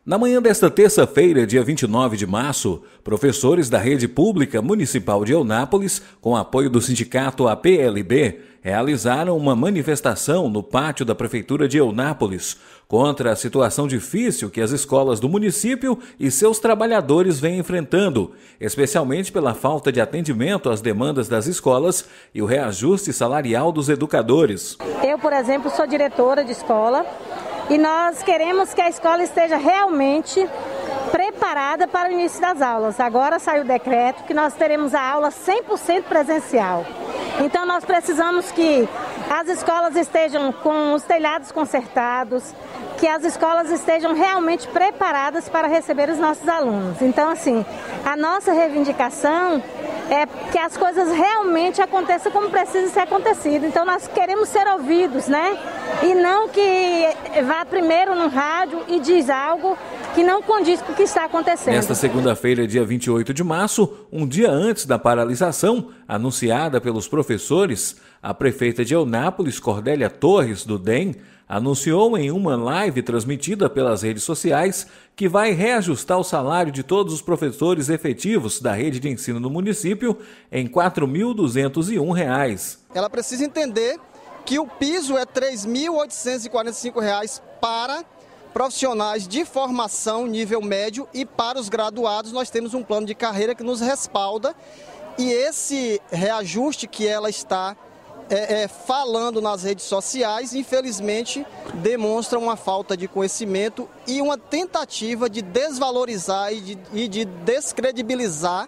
Na manhã desta terça-feira, dia 29 de março, professores da Rede Pública Municipal de Eunápolis, com apoio do sindicato APLB, realizaram uma manifestação no pátio da Prefeitura de Eunápolis contra a situação difícil que as escolas do município e seus trabalhadores vêm enfrentando, especialmente pela falta de atendimento às demandas das escolas e o reajuste salarial dos educadores. Eu, por exemplo, sou diretora de escola. E nós queremos que a escola esteja realmente preparada para o início das aulas. Agora saiu o decreto que nós teremos a aula 100% presencial. Então nós precisamos que as escolas estejam com os telhados consertados, que as escolas estejam realmente preparadas para receber os nossos alunos. Então, assim, a nossa reivindicação é que as coisas realmente aconteçam como precisa ser acontecido. Então nós queremos ser ouvidos, né? E não que vá primeiro no rádio e diz algo que não condiz com o que está acontecendo. Nesta segunda-feira, dia 28 de março, um dia antes da paralisação anunciada pelos professores, a prefeita de Eunápolis, Cordélia Torres, do DEM, anunciou em uma live transmitida pelas redes sociais que vai reajustar o salário de todos os professores efetivos da rede de ensino do município em R$ 4.201. Ela precisa entender que o piso é R$ 3.845 para profissionais de formação nível médio e para os graduados nós temos um plano de carreira que nos respalda e esse reajuste que ela está falando nas redes sociais, infelizmente, demonstra uma falta de conhecimento e uma tentativa de desvalorizar e de descredibilizar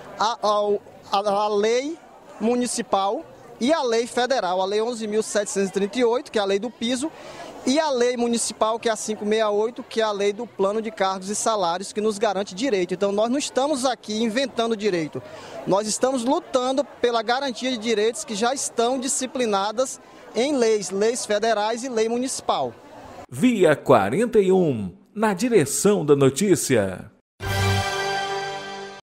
a lei municipal e a lei federal, a lei 11.738, que é a lei do piso, e a lei municipal, que é a 568, que é a lei do plano de cargos e salários, que nos garante direito. Então nós não estamos aqui inventando direito, nós estamos lutando pela garantia de direitos que já estão disciplinadas em leis federais e lei municipal. Via 41, na direção da notícia.